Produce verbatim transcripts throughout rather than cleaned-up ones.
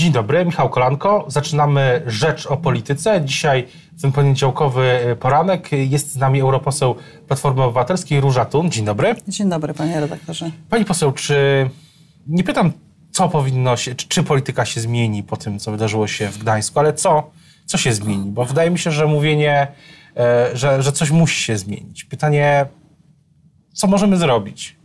Dzień dobry, Michał Kolanko. Zaczynamy Rzecz o Polityce. Dzisiaj ten poniedziałkowy poranek. Jest z nami europoseł Platformy Obywatelskiej Róża Thun. Dzień dobry. Dzień dobry, panie redaktorze. Pani poseł, czy nie pytam, co powinno się, czy, czy polityka się zmieni po tym, co wydarzyło się w Gdańsku, ale co, co się zmieni? Bo wydaje mi się, że mówienie, e, że, że coś musi się zmienić. Pytanie, co możemy zrobić?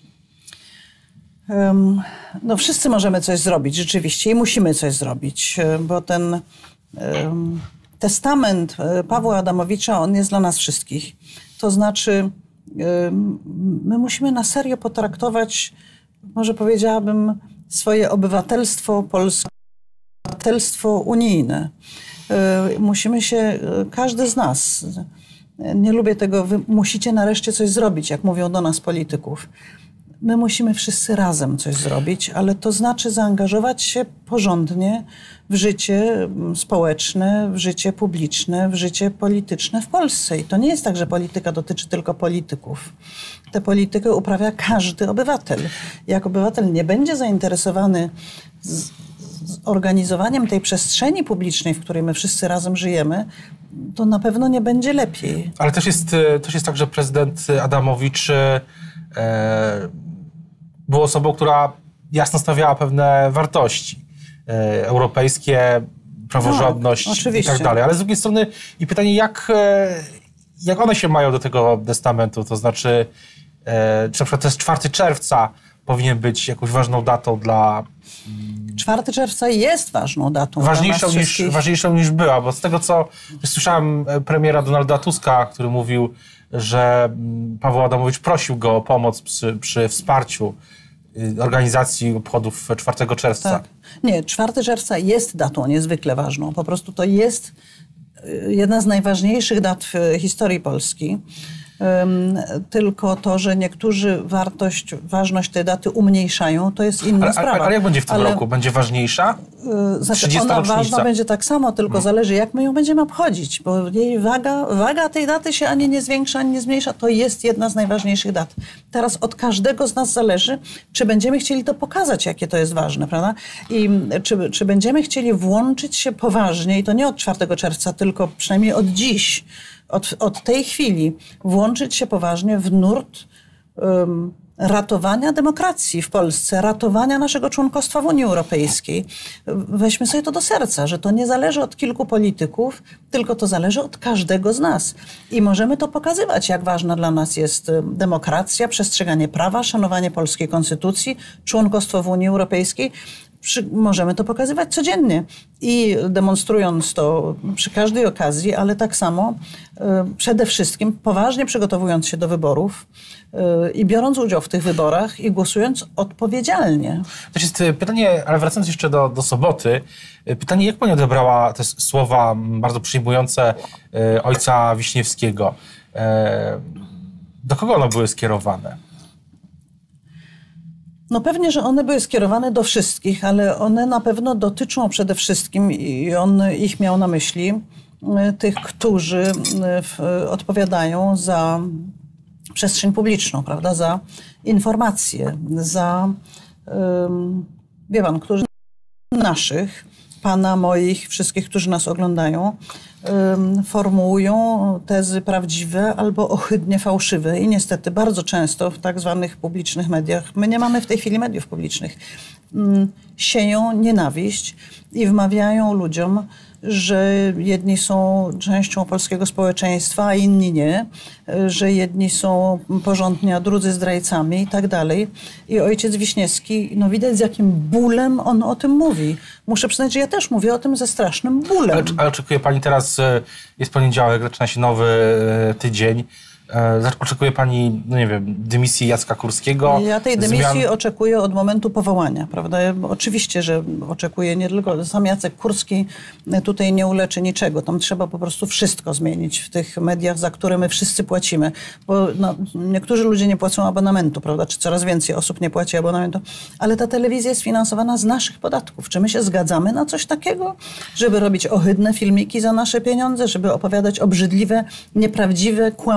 Um, no wszyscy możemy coś zrobić, rzeczywiście, i musimy coś zrobić, bo ten um, testament Pawła Adamowicza, on jest dla nas wszystkich. To znaczy, um, my musimy na serio potraktować, może powiedziałabym, swoje obywatelstwo polskie, obywatelstwo unijne. Um, musimy się, każdy z nas, nie lubię tego, wy musicie nareszcie coś zrobić, jak mówią do nas polityków. My musimy wszyscy razem coś zrobić, ale to znaczy zaangażować się porządnie w życie społeczne, w życie publiczne, w życie polityczne w Polsce. I to nie jest tak, że polityka dotyczy tylko polityków. Tę politykę uprawia każdy obywatel. Jak obywatel nie będzie zainteresowany z, z organizowaniem tej przestrzeni publicznej, w której my wszyscy razem żyjemy, to na pewno nie będzie lepiej. Ale też jest, też jest tak, że prezydent Adamowicz e, był osobą, która jasno stawiała pewne wartości e, europejskie, praworządność tak, i tak dalej. Ale z drugiej strony i pytanie, jak, e, jak one się mają do tego testamentu? To znaczy, e, czy na przykład to jest czwartego czerwca powinien być jakąś ważną datą dla... czwartego czerwca jest ważną datą. Ważniejszą niż, ważniejszą niż była, bo z tego, co słyszałem premiera Donalda Tuska, który mówił, że Paweł Adamowicz prosił go o pomoc przy, przy wsparciu organizacji obchodów czwartego czerwca. Tak. Nie, czwartego czerwca jest datą niezwykle ważną. Po prostu to jest jedna z najważniejszych dat w historii Polski. Um, tylko to, że niektórzy wartość, ważność tej daty umniejszają, to jest inna ale, sprawa. Ale, ale jak będzie w tym ale, roku? Będzie ważniejsza? Yy, znaczy ona ważna będzie tak samo, tylko hmm. zależy, jak my ją będziemy obchodzić, bo jej waga, waga tej daty się ani nie zwiększa, ani nie zmniejsza. To jest jedna z najważniejszych dat. Teraz od każdego z nas zależy, czy będziemy chcieli to pokazać, jakie to jest ważne, prawda? I czy, czy będziemy chcieli włączyć się poważnie, i to nie od czwartego czerwca, tylko przynajmniej od dziś, Od, od tej chwili włączyć się poważnie w nurt um, ratowania demokracji w Polsce, ratowania naszego członkostwa w Unii Europejskiej. Weźmy sobie to do serca, że to nie zależy od kilku polityków, tylko to zależy od każdego z nas. I możemy to pokazywać, jak ważna dla nas jest demokracja, przestrzeganie prawa, szanowanie polskiej konstytucji, członkostwo w Unii Europejskiej. Przy, możemy to pokazywać codziennie i demonstrując to przy każdej okazji, ale tak samo y, przede wszystkim poważnie przygotowując się do wyborów y, i biorąc udział w tych wyborach i głosując odpowiedzialnie. To jest pytanie, ale wracając jeszcze do, do soboty, pytanie, jak pani odebrała te słowa bardzo przyjmujące y, ojca Wiśniewskiego? Y, do kogo one były skierowane? No pewnie, że one były skierowane do wszystkich, ale one na pewno dotyczą przede wszystkim, i on ich miał na myśli, tych, którzy odpowiadają za przestrzeń publiczną, prawda, za informacje, za, wie pan, którzy naszych, pana, moich, wszystkich, którzy nas oglądają, formułują tezy prawdziwe albo ohydnie fałszywe. I niestety bardzo często w tak zwanych publicznych mediach, my nie mamy w tej chwili mediów publicznych, sieją nienawiść i wmawiają ludziom, że jedni są częścią polskiego społeczeństwa, a inni nie, że jedni są porządni, a drudzy zdrajcami i tak dalej. I ojciec Wiśniewski, no widać, z jakim bólem on o tym mówi. Muszę przyznać, że ja też mówię o tym ze strasznym bólem. Ale, ale oczekuje pani teraz, jest poniedziałek, zaczyna się nowy tydzień. Oczekuje pani, no nie wiem, dymisji Jacka Kurskiego? Ja tej dymisji zmian... oczekuję od momentu powołania, prawda? Oczywiście, że oczekuję, nie tylko sam Jacek Kurski tutaj nie uleczy niczego. Tam trzeba po prostu wszystko zmienić w tych mediach, za które my wszyscy płacimy. Bo no, niektórzy ludzie nie płacą abonamentu, prawda? Czy coraz więcej osób nie płaci abonamentu. Ale ta telewizja jest finansowana z naszych podatków. Czy my się zgadzamy na coś takiego? Żeby robić ohydne filmiki za nasze pieniądze? Żeby opowiadać obrzydliwe, nieprawdziwe, kłamliwe rzeczy?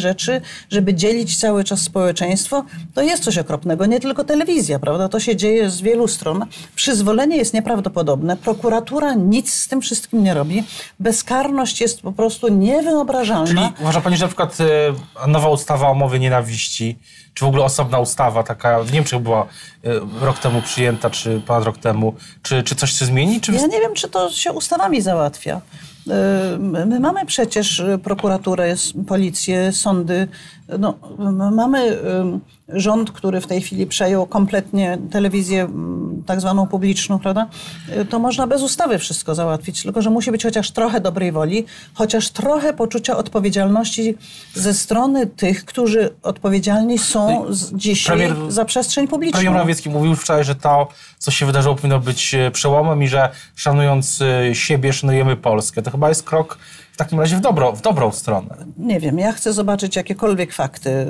rzeczy, żeby dzielić cały czas społeczeństwo, to jest coś okropnego. Nie tylko telewizja, prawda? To się dzieje z wielu stron. Przyzwolenie jest nieprawdopodobne. Prokuratura nic z tym wszystkim nie robi. Bezkarność jest po prostu niewyobrażalna. Czyli uważa pani, że na przykład e, nowa ustawa o mowie nienawiści, czy w ogóle osobna ustawa, taka w Niemczech była e, rok temu przyjęta, czy ponad rok temu, czy, czy coś się zmieni? Czy... Ja nie wiem, czy to się ustawami załatwia. My mamy przecież prokuraturę, policję, sądy. No, mamy rząd, który w tej chwili przejął kompletnie telewizję tak zwaną publiczną, prawda? To można bez ustawy wszystko załatwić, tylko że musi być chociaż trochę dobrej woli, chociaż trochę poczucia odpowiedzialności ze strony tych, którzy odpowiedzialni są dzisiaj premier, za przestrzeń publiczną. Premier Morawiecki mówił wczoraj, że to, co się wydarzyło, powinno być przełomem i że szanując siebie, szanujemy Polskę. To chyba jest krok w takim razie w, dobro, w dobrą stronę. Nie wiem, ja chcę zobaczyć jakiekolwiek fakty.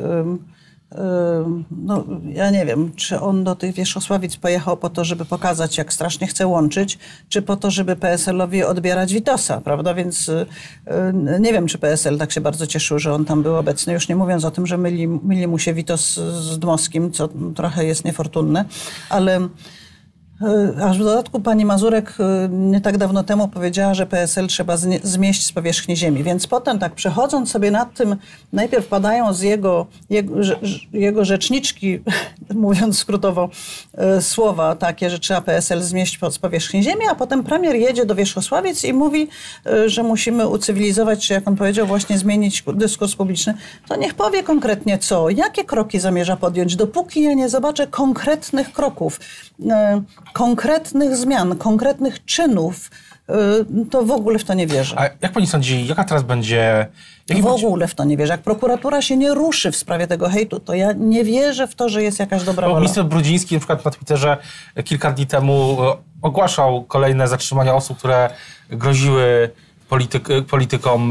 No, ja nie wiem, czy on do tych Wierzchosławic pojechał po to, żeby pokazać, jak strasznie chce łączyć, czy po to, żeby P S L-owi odbierać Witosa, prawda? Więc nie wiem, czy P S L tak się bardzo cieszył, że on tam był obecny. Już nie mówiąc o tym, że myli, myli mu się Witos z Dmowskim, co trochę jest niefortunne, ale... Aż w dodatku pani Mazurek nie tak dawno temu powiedziała, że P S L trzeba zmieść z powierzchni ziemi. Więc potem tak przechodząc sobie nad tym, najpierw padają z jego, jego, jego rzeczniczki, mówiąc skrótowo, słowa takie, że trzeba P S L zmieść z powierzchni ziemi, a potem premier jedzie do Wierzchosławic i mówi, że musimy ucywilizować, czy jak on powiedział, właśnie zmienić dyskurs publiczny. To niech powie konkretnie co, jakie kroki zamierza podjąć, dopóki ja nie zobaczę konkretnych kroków, konkretnych zmian, konkretnych czynów, to w ogóle w to nie wierzę. A jak pani sądzi, jaka teraz będzie... W będzie... ogóle w to nie wierzę. Jak prokuratura się nie ruszy w sprawie tego hejtu, to ja nie wierzę w to, że jest jakaś dobra wola. Minister Brudziński na przykład na Twitterze kilka dni temu ogłaszał kolejne zatrzymania osób, które groziły polityk, politykom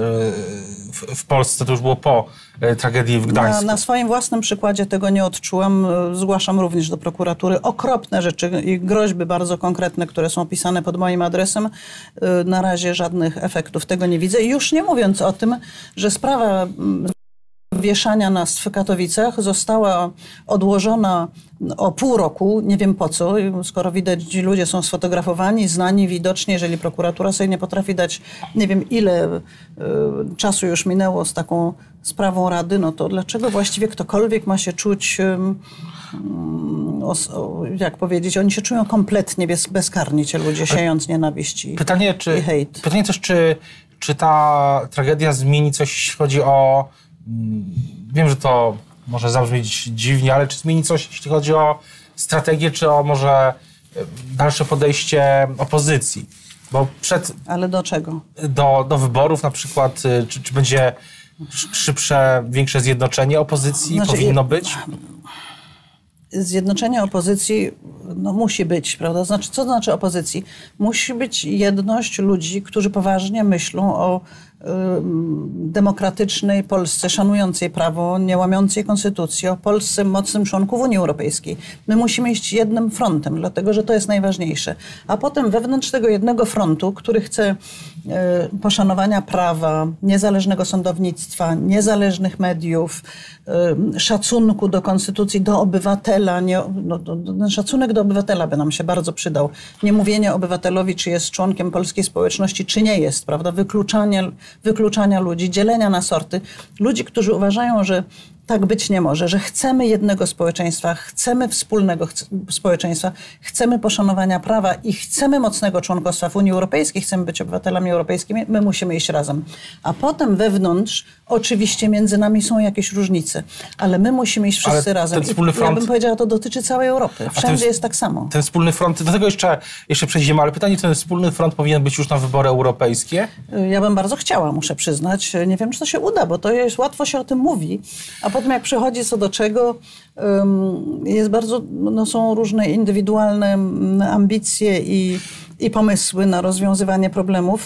w, w Polsce. To już było po tragedii w Gdańsku. Na, na swoim własnym przykładzie tego nie odczułam. Zgłaszam również do prokuratury okropne rzeczy i groźby bardzo konkretne, które są pisane pod moim adresem. Na razie żadnych efektów tego nie widzę. I już nie mówiąc o tym, że sprawa wieszania nas w Katowicach została odłożona o pół roku, nie wiem po co, skoro widać, ci ludzie są sfotografowani, znani, widoczni, jeżeli prokuratura sobie nie potrafi dać, nie wiem ile y, czasu już minęło z taką sprawą Rady, no to dlaczego właściwie ktokolwiek ma się czuć, y, y, jak powiedzieć, oni się czują kompletnie bez, bezkarni, ci ludzie, siejąc nienawiść i, pytanie, czy, i hejt. Pytanie też, czy, czy ta tragedia zmieni coś, jeśli chodzi o... Wiem, że to może zabrzmieć dziwnie, ale czy zmieni coś, jeśli chodzi o strategię, czy o może dalsze podejście opozycji? Bo przed... Ale do czego? Do, do wyborów na przykład, czy, czy będzie szybsze, większe zjednoczenie opozycji? Znaczy, powinno być? Zjednoczenie opozycji no, musi być, prawda? Znaczy, co to znaczy opozycji? Musi być jedność ludzi, którzy poważnie myślą o y, demokratycznej Polsce, szanującej prawo, nie łamiącej konstytucji, o Polsce mocnym członku w Unii Europejskiej. My musimy iść jednym frontem, dlatego że to jest najważniejsze. A potem wewnątrz tego jednego frontu, który chce y, poszanowania prawa, niezależnego sądownictwa, niezależnych mediów, y, szacunku do konstytucji, do obywatela, nie, no, do, do, szacunek do obywatela by nam się bardzo przydał. Nie mówienie obywatelowi, czy jest członkiem polskiej społeczności, czy nie jest, prawda? Wykluczanie, wykluczania ludzi, dzielenia na sorty. Ludzi, którzy uważają, że tak być nie może, że chcemy jednego społeczeństwa, chcemy wspólnego ch- społeczeństwa, chcemy poszanowania prawa i chcemy mocnego członkostwa w Unii Europejskiej, chcemy być obywatelami europejskimi, my musimy iść razem. A potem wewnątrz, oczywiście między nami są jakieś różnice, ale my musimy iść wszyscy ale razem. Ten wspólny I front... ja bym powiedziała, to dotyczy całej Europy. Wszędzie ten, jest tak samo. Ten wspólny front, do tego jeszcze, jeszcze przejdziemy, ale pytanie, czy ten wspólny front powinien być już na wybory europejskie? Ja bym bardzo chciała, muszę przyznać. Nie wiem, czy to się uda, bo to jest, łatwo się o tym mówi, a potem jak przychodzi co do czego, jest bardzo, no są różne indywidualne ambicje i, i pomysły na rozwiązywanie problemów.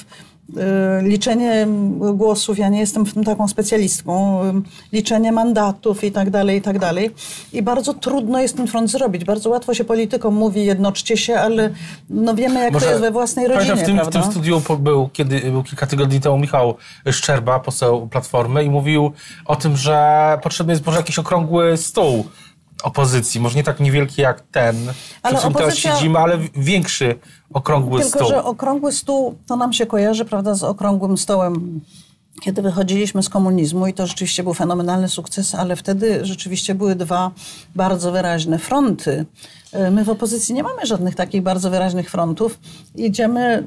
liczenie głosów, ja nie jestem w tym taką specjalistką, liczenie mandatów i tak dalej, i tak dalej. I bardzo trudno jest ten front zrobić. Bardzo łatwo się politykom mówi, jednoczcie się, ale no wiemy, jak Może to jest we własnej rodzinie, w tym, prawda? w tym studiu był, kiedy, był kilka tygodni temu Michał Szczerba, poseł Platformy, i mówił o tym, że potrzebny jest może jakiś okrągły stół opozycji. Może nie tak niewielki jak ten, ale przy którym teraz opozycja... siedzimy, ale większy okrągły Tylko, stół. Tylko, że okrągły stół, to nam się kojarzy, prawda, z okrągłym stołem, kiedy wychodziliśmy z komunizmu, i to rzeczywiście był fenomenalny sukces, ale wtedy rzeczywiście były dwa bardzo wyraźne fronty. My w opozycji nie mamy żadnych takich bardzo wyraźnych frontów. Idziemy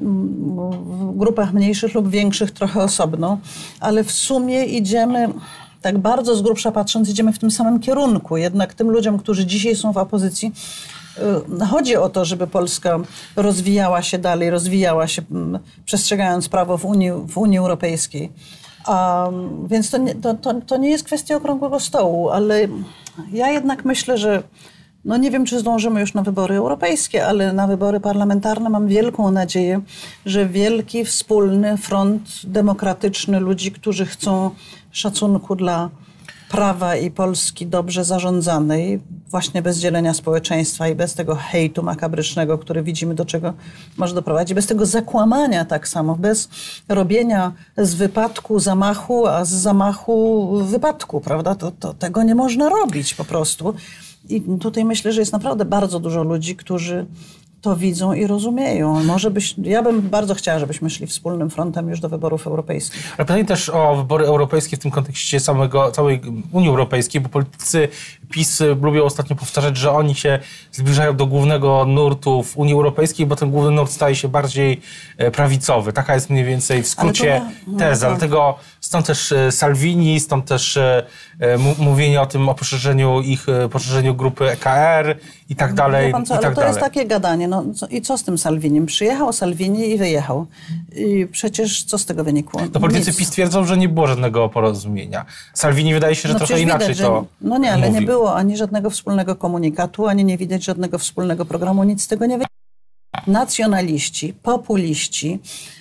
w grupach mniejszych lub większych trochę osobno, ale w sumie idziemy... Tak bardzo z grubsza patrząc, idziemy w tym samym kierunku. Jednak tym ludziom, którzy dzisiaj są w opozycji, chodzi o to, żeby Polska rozwijała się dalej, rozwijała się, przestrzegając prawo w Unii, w Unii Europejskiej. A, więc to nie, to, to, to nie jest kwestia okrągłego stołu, ale ja jednak myślę, że no nie wiem, czy zdążymy już na wybory europejskie, ale na wybory parlamentarne mam wielką nadzieję, że wielki, wspólny front demokratyczny ludzi, którzy chcą szacunku dla prawa i Polski dobrze zarządzanej, właśnie bez dzielenia społeczeństwa i bez tego hejtu makabrycznego, który widzimy, do czego może doprowadzić, bez tego zakłamania tak samo, bez robienia z wypadku zamachu, a z zamachu wypadku, prawda? To, to, tego nie można robić po prostu. I tutaj myślę, że jest naprawdę bardzo dużo ludzi, którzy to widzą i rozumieją. Może byś, ja bym bardzo chciała, żebyśmy szli wspólnym frontem już do wyborów europejskich. Ale pytanie też o wybory europejskie w tym kontekście samego, całej Unii Europejskiej, bo politycy PiS lubią ostatnio powtarzać, że oni się zbliżają do głównego nurtu w Unii Europejskiej, bo ten główny nurt staje się bardziej prawicowy. Taka jest mniej więcej w skrócie ma, teza. No, Dlatego stąd też Salvini, stąd też mówienie o tym, o poszerzeniu ich, poszerzeniu grupy E K R i tak dalej. Pan co, i tak ale to dalej. jest takie gadanie. No, co, i co z tym Salvinim? Przyjechał Salvini i wyjechał. I przecież co z tego wynikło? To politycy Nic. PiS twierdzą, że nie było żadnego porozumienia. Salvini wydaje się, że no trochę inaczej widać, to że, No nie, ale mówił. nie było ani żadnego wspólnego komunikatu, ani nie widać żadnego wspólnego programu. Nic z tego nie wynika. Nacjonaliści, populiści,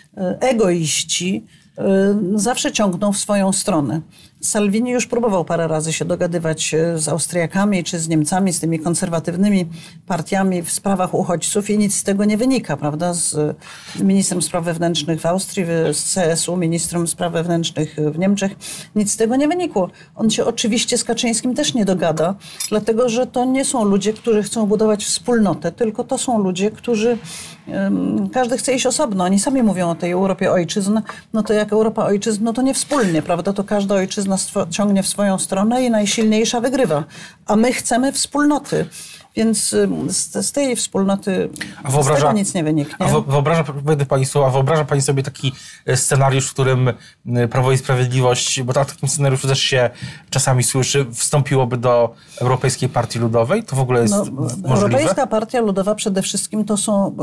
egoiści zawsze ciągną w swoją stronę. Salvini już próbował parę razy się dogadywać z Austriakami czy z Niemcami, z tymi konserwatywnymi partiami w sprawach uchodźców i nic z tego nie wynika, prawda? Z ministrem spraw wewnętrznych w Austrii, z C S U, ministrem spraw wewnętrznych w Niemczech. Nic z tego nie wynikło. On się oczywiście z Kaczyńskim też nie dogada, dlatego że to nie są ludzie, którzy chcą budować wspólnotę, tylko to są ludzie, którzy um, każdy chce iść osobno. Oni sami mówią o tej Europie ojczyzn. No to jak Europa ojczyzn, no to nie wspólnie, prawda? To każda ojczyzna ciągnie w swoją stronę i najsilniejsza wygrywa. A my chcemy wspólnoty. Więc z, z tej wspólnoty a wyobraża, z tego nic nie wyniknie. A wyobraża, pani słowa, wyobraża pani sobie taki scenariusz, w którym Prawo i Sprawiedliwość, bo o takim scenariuszu też się czasami słyszy, wstąpiłoby do Europejskiej Partii Ludowej? To w ogóle jest no, możliwe? Europejska Partia Ludowa przede wszystkim to są...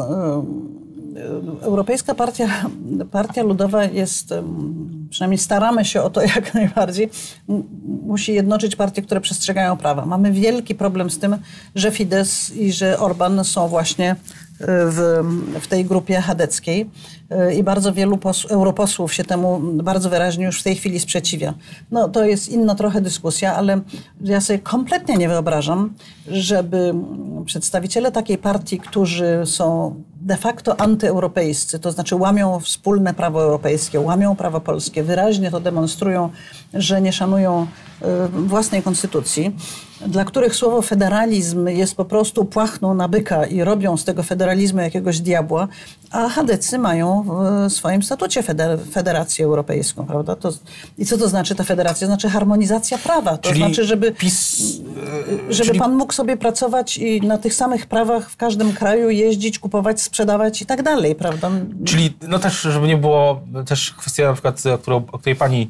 Europejska Partia, Partia Ludowa jest, przynajmniej staramy się o to jak najbardziej, musi jednoczyć partie, które przestrzegają prawa. Mamy wielki problem z tym, że Fidesz i że Orban są właśnie w, w tej grupie chadeckiej i bardzo wielu pos- europosłów się temu bardzo wyraźnie już w tej chwili sprzeciwia. No to jest inna trochę dyskusja, ale ja sobie kompletnie nie wyobrażam, żeby przedstawiciele takiej partii, którzy są de facto antyeuropejscy, to znaczy łamią wspólne prawo europejskie, łamią prawo polskie, wyraźnie to demonstrują, że nie szanują własnej konstytucji, dla których słowo federalizm jest po prostu płachną na byka i robią z tego federalizmu jakiegoś diabła, a chadecy mają w swoim statucie feder- Federację Europejską, prawda? To, i co to znaczy ta federacja? Znaczy harmonizacja prawa. To czyli znaczy, żeby, PiS, żeby czyli... pan mógł sobie pracować i na tych samych prawach w każdym kraju jeździć, kupować, sprzedawać i tak dalej, prawda? Czyli, no też, żeby nie było, też kwestia na przykład, o, którą, o której pani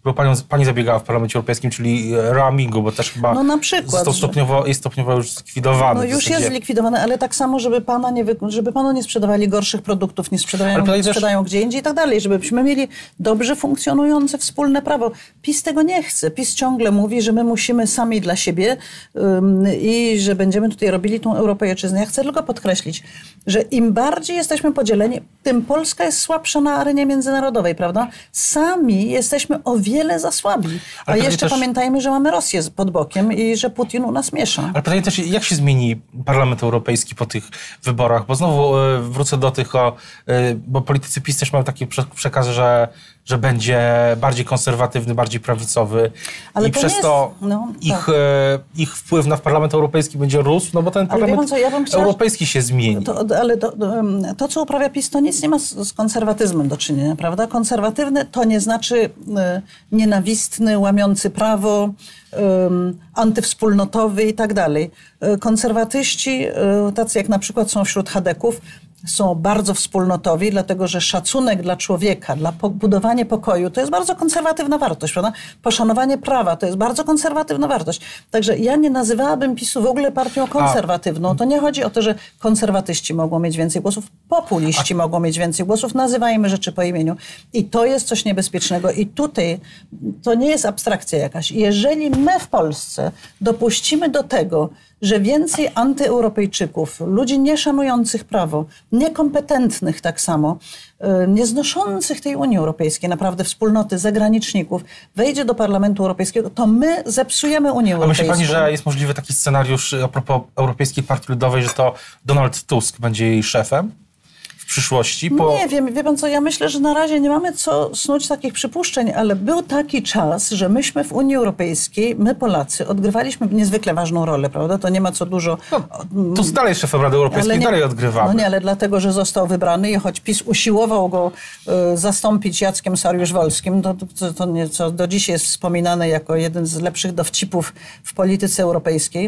którą pani, pani zabiegała w Parlamencie Europejskim, czyli roamingu, bo też chyba no na przykład, stopniowo, jest stopniowo już zlikwidowany. No już jest zlikwidowany, ale tak samo, żeby, pana nie, żeby panu nie sprzedawali gorszych produktów, nie sprzedają, też... sprzedają gdzie indziej i tak dalej, żebyśmy mieli dobrze funkcjonujące wspólne prawo. PiS tego nie chce. PiS ciągle mówi, że my musimy sami dla siebie um, i że będziemy tutaj robili tą Europejczyznę. Ja chcę tylko podkreślić, że im bardziej jesteśmy podzieleni, tym Polska jest słabsza na arenie międzynarodowej, prawda? Sami jesteśmy o wiele za słabi. A ale jeszcze też... pamiętajmy, że mamy Rosję pod bokiem i że Putin u nas miesza. Ale pytanie też, jak się zmieni Parlament Europejski po tych wyborach? Bo znowu y, wrócę do tych, o, y, bo politycy PiS też mają taki przekaz, że, że będzie bardziej konserwatywny, bardziej prawicowy ale i to przez jest... to no, ich, tak. y, ich wpływ na Parlament Europejski będzie rósł, no bo ten Parlament co, ja chciała... Europejski się zmieni. To, ale to, to, co uprawia PiS, to nic nie ma z, z konserwatyzmem do czynienia, prawda? Konserwatywny to nie znaczy y, nienawistny, łamiący prawo, y, antywspólnotowy i tak dalej. Konserwatyści, y, tacy jak na przykład są wśród chadeków, są bardzo wspólnotowi, dlatego że szacunek dla człowieka, dla budowania pokoju, to jest bardzo konserwatywna wartość, prawda? Poszanowanie prawa to jest bardzo konserwatywna wartość. Także ja nie nazywałabym PiSu w ogóle partią konserwatywną. To nie chodzi o to, że konserwatyści mogą mieć więcej głosów, populiści A... mogą mieć więcej głosów. Nazywajmy rzeczy po imieniu. I to jest coś niebezpiecznego. I tutaj to nie jest abstrakcja jakaś. Jeżeli my w Polsce dopuścimy do tego, że więcej antyeuropejczyków, ludzi nieszanujących prawo, niekompetentnych tak samo, nieznoszących tej Unii Europejskiej, naprawdę wspólnoty zagraniczników, wejdzie do Parlamentu Europejskiego, to my zepsujemy Unię Europejską. A myśli pani, że jest możliwy taki scenariusz a propos Europejskiej Partii Ludowej, że to Donald Tusk będzie jej szefem w przyszłości? Po... Nie wiem, wie pan co, ja myślę, że na razie nie mamy co snuć takich przypuszczeń, ale był taki czas, że myśmy w Unii Europejskiej, my Polacy, odgrywaliśmy niezwykle ważną rolę, prawda? To nie ma co dużo... No, Tusk dalej szefem Rady Europejskiej, nie, dalej odgrywamy. No nie, ale dlatego, że został wybrany i choć PiS usiłował go y, zastąpić Jackiem Saryusz-Wolskim, to, to, to nie, co do dziś jest wspominane jako jeden z lepszych dowcipów w polityce europejskiej.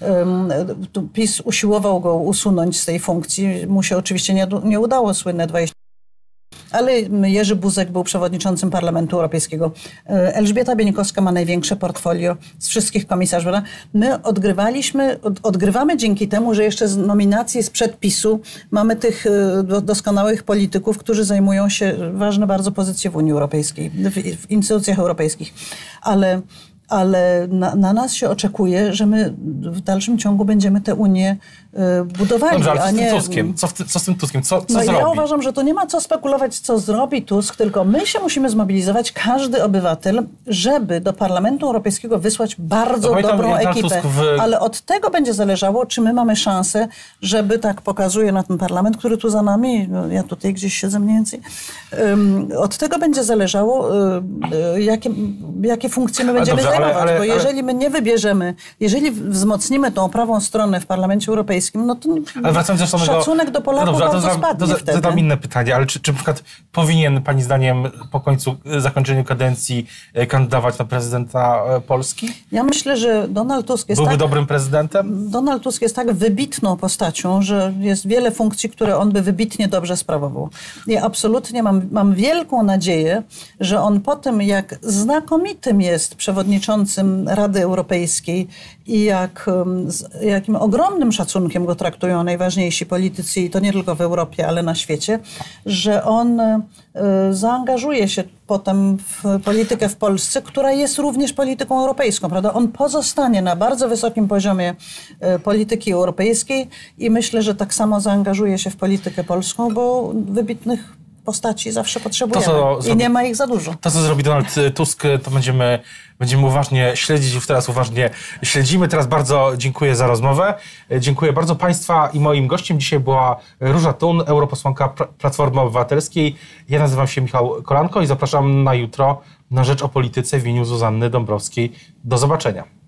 Y, PiS usiłował go usunąć z tej funkcji. Mu się oczywiście nie, nie udało, słynne dwadzieścia. Ale Jerzy Buzek był przewodniczącym Parlamentu Europejskiego. Elżbieta Bieńkowska ma największe portfolio z wszystkich komisarzy. My odgrywaliśmy, od, odgrywamy dzięki temu, że jeszcze z nominacji sprzed PiSu mamy tych doskonałych polityków, którzy zajmują się ważne bardzo pozycje w Unii Europejskiej, w, w instytucjach europejskich. Ale ale na, na nas się oczekuje, że my w dalszym ciągu będziemy tę Unię y, budowali. Dobrze, ale co a z tym nie... Tuskiem? Co, co z tym Tuskiem? Co, co no zrobi? Ja uważam, że to nie ma co spekulować, co zrobi Tusk, tylko my się musimy zmobilizować, każdy obywatel, żeby do Parlamentu Europejskiego wysłać bardzo no, dobrą ekipę. W... Ale od tego będzie zależało, czy my mamy szansę, żeby, tak pokazuje na ten parlament, który tu za nami, no, ja tutaj gdzieś siedzę mniej więcej, um, od tego będzie zależało, um, jakie, jakie funkcje my będziemy zajmować. Ale, ale, bo jeżeli my nie wybierzemy, jeżeli wzmocnimy tą prawą stronę w Parlamencie Europejskim, no to ale wracając do samego, szacunek do Polaków no dobrze, bardzo to spadnie to wtedy. Zadam inne pytanie, ale czy, czy na przykład powinien pani zdaniem po końcu, zakończeniu kadencji kandydować na prezydenta Polski? Ja myślę, że Donald Tusk jest Byłby tak, dobrym prezydentem? Donald Tusk jest tak wybitną postacią, że jest wiele funkcji, które on by wybitnie dobrze sprawował. Ja absolutnie mam, mam wielką nadzieję, że on po tym, jak znakomitym jest przewodniczącym Rady Europejskiej i jak, z jakim ogromnym szacunkiem go traktują najważniejsi politycy, i to nie tylko w Europie, ale na świecie, że on y, zaangażuje się potem w politykę w Polsce, która jest również polityką europejską, prawda? On pozostanie na bardzo wysokim poziomie y, polityki europejskiej i myślę, że tak samo zaangażuje się w politykę polską, bo wybitnych postaci zawsze potrzebujemy to, i zrobi, nie ma ich za dużo. To, co zrobi Donald Tusk, to będziemy, będziemy uważnie śledzić, już teraz uważnie śledzimy. Teraz bardzo dziękuję za rozmowę. Dziękuję bardzo Państwa i moim gościem dzisiaj była Róża Thun, europosłanka Platformy Obywatelskiej. Ja nazywam się Michał Kolanko i zapraszam na jutro na Rzecz o Polityce w imieniu Zuzanny Dąbrowskiej. Do zobaczenia.